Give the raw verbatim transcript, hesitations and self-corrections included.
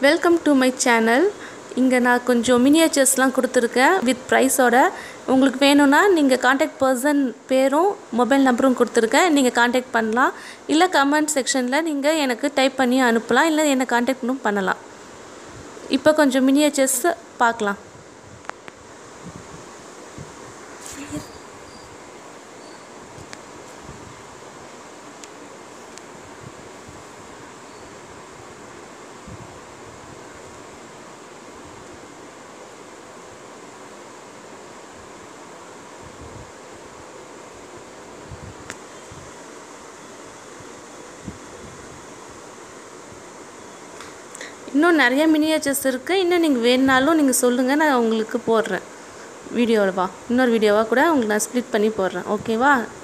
Welcome to my channel. இங்கே நான் கொஞ்சம் மினியேச்சர்ஸ்லாம் கொடுத்துருக்கேன் வித் ப்ரைஸோட. உங்களுக்கு வேணும்னா நீங்கள் காண்டாக்ட் பர்சன் பேரும் மொபைல் நம்பரும் கொடுத்துருக்கேன், நீங்கள் காண்டாக்ட் பண்ணலாம். இல்லை கமெண்ட் செக்ஷனில் நீங்கள் எனக்கு டைப் பண்ணி அனுப்பலாம், இல்லை என்னை காண்டாக்டும் பண்ணலாம். இப்போ கொஞ்சம் மினியேச்சர்ஸ் பார்க்கலாம். இன்னும் நிறைய மினியேச்சர்ஸ் இருக்குது. இன்னும் நீங்கள் வேணுனாலும் நீங்கள் சொல்லுங்கள், நான் உங்களுக்கு போடுறேன் வீடியோவா. இன்னொரு வீடியோவாக கூட உங்களுக்கு நான் ஸ்ப்ளிட் பண்ணி போடுறேன். ஓகேவா?